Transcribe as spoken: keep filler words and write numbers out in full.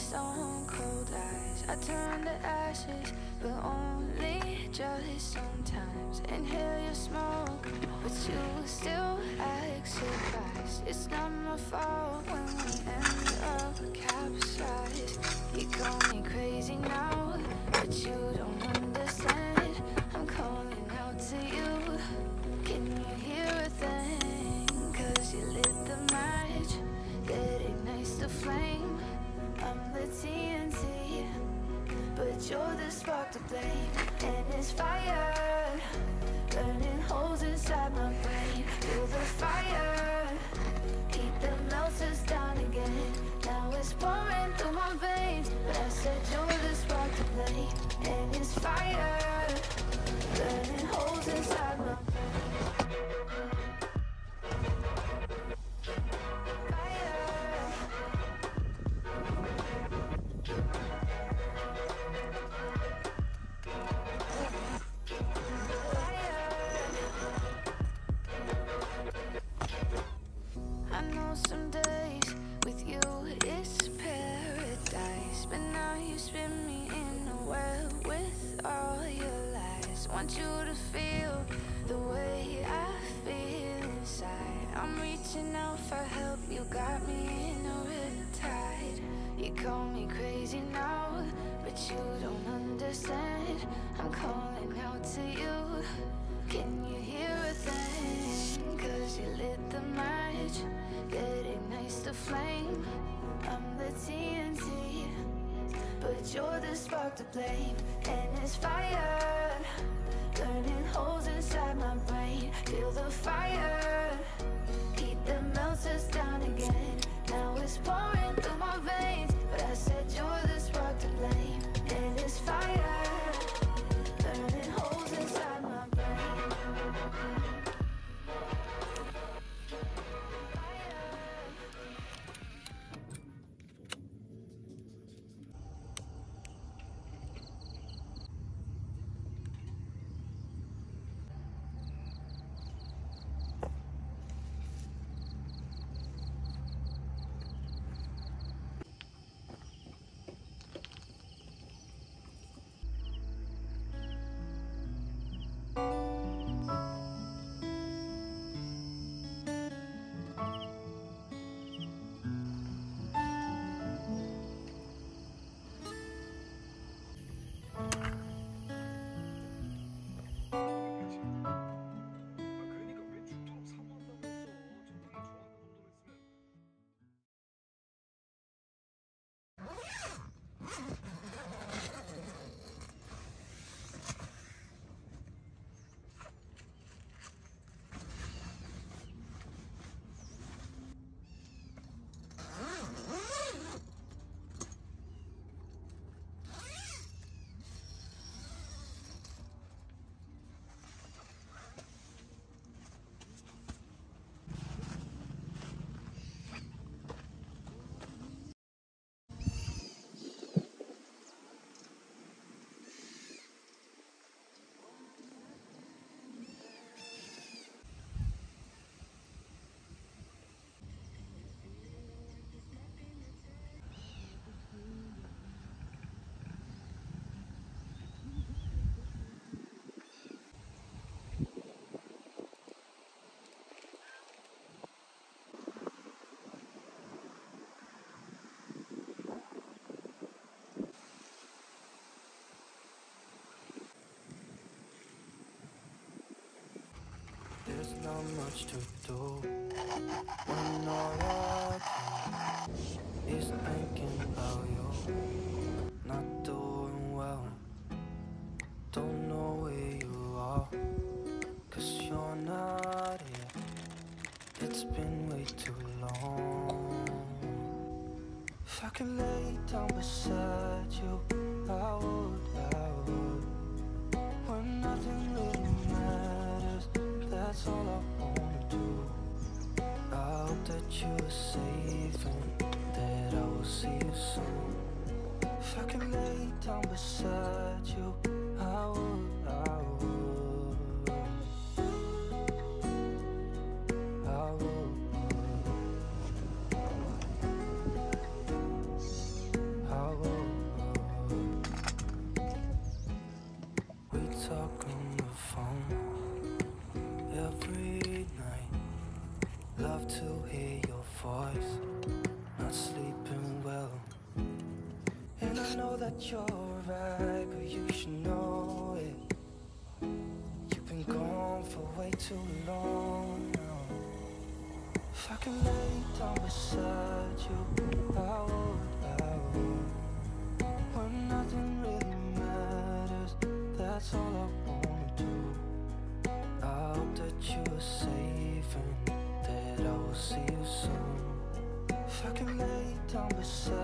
stone cold eyes. I turn to ashes, but only just sometimes. Inhale your smoke, but you still act surprised. It's not my fault when we end up capsized. You call me crazy now, but you don't understand. I'm calling out to you. Can you hear a thing? Cause you lit the match that ignites the flame. I'm the T N T, but you're the spark to blame. And it's fire, burning holes inside my brain. Feel the fire, heat that melts us down again. Now it's pouring through my veins, but I said you're the spark to blame. And it's fire, burning holes inside my brain. I know some days with you it's paradise, but now you spin me in a web with all your lies. Want you to feel the way I feel inside. I'm reaching out for help, you got me in a riptide. You call me crazy now, but you don't understand. I'm calling out to you. Can you hear a thing? Cause you lit the match that ignites the flame. I'm the T N T, but you're the spark to blame. And it's fire, burning holes inside my brain. Feel the fire, heat that melts us down again. Now it's pouring through my veins, but I said you're the spark to blame. And it's fire, burning holes inside my brain. There's not much to do when all I do is thinking about you. Not doing well, don't know where you are, cause you're not here. It's been way too long. If I could lay down beside you, I would, I would. When nothing really matters, that's all I wanna do. I hope that you are safe and that I will see you soon. If I could lay down beside you, I would, I would, I would, I to hear your voice. Not sleeping well, and I know that you're right, but you should know it. You've been gone for way too long now. If I could lay down beside you, I would, I would. When nothing really matters, that's all I wanna do. I hope that you are safe and that I will see you soon. If I could lay down beside